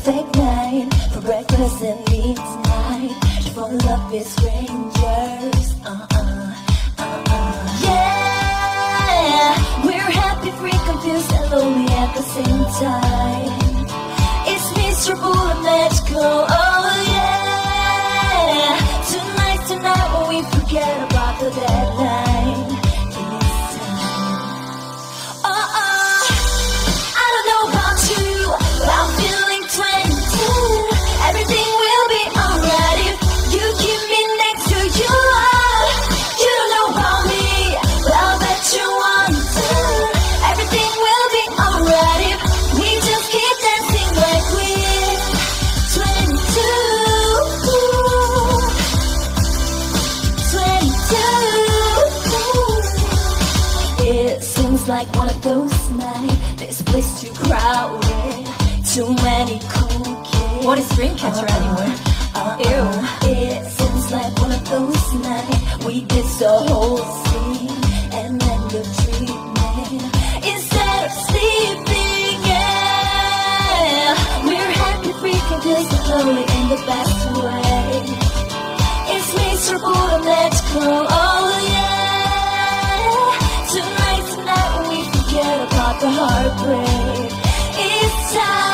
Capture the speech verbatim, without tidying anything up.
perfect night for breakfast and midnight to fall up with strangers. Uh-uh, uh-uh. Yeah, we're happy, free, confused, and lonely at the same time. It's miserable and magical. Oh yeah, tonight, tonight when we forget about the deadline. Everything will be alright if you keep me next to you. You don't know about me, but I'll bet you want to. Everything will be alright if we just keep dancing like we're twenty-two. twenty-two. It seems like one of those nights. This place too crowded, too many cool kids. What is Dreamcatcher uh, anyway? Uh, Ew. It seems like one of those nights we did the whole scene and then the treatment instead of sleeping. Yeah, we're happy, freaking just slowly in the best way. It's miserable and magical. Oh yeah, tonight, tonight when we forget about the heartbreak, it's time.